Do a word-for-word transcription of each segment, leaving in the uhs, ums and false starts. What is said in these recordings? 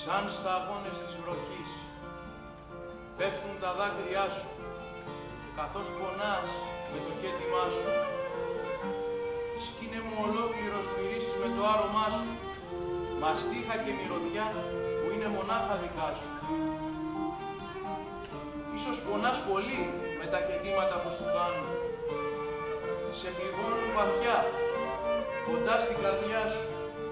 σαν σταγόνες της βροχής. Πέφτουν τα δάκρυά σου, καθώς πονάς με το κέντημά σου. Σκήνε μου ολόκληρος μυρίσεις με το άρωμά σου, μαστίχα και μυρωδιά που είναι μονάχα δικά σου. Ίσως πονάς πολύ με τα κεντήματα που σου κάνουν. Σε πληγώνουν βαθιά, κοντά στην καρδιά σου.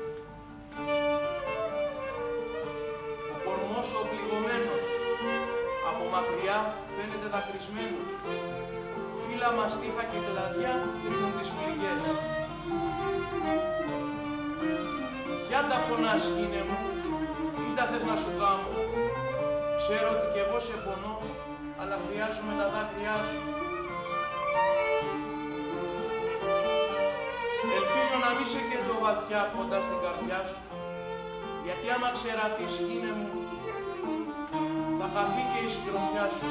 Ο κορμός σου ο πληγωμένος, από μακριά φαίνεται δακρυσμένος. Φύλλα μαστίχα και κλαδιά κρύβουν τις πληγές. Κι αν τα πονάς, σκήνε μου, μην τα θες να σου κάμω. Ξέρω ότι κι εγώ σε πονώ, αλλά χρειάζομαι τα δάκρυά σου. Ελπίζω να μην σε κέντω βαθιά κοντά στην καρδιά σου, γιατί άμα ξεραθεί, σκήνε μου, θα χαθεί και η συντροφιά σου.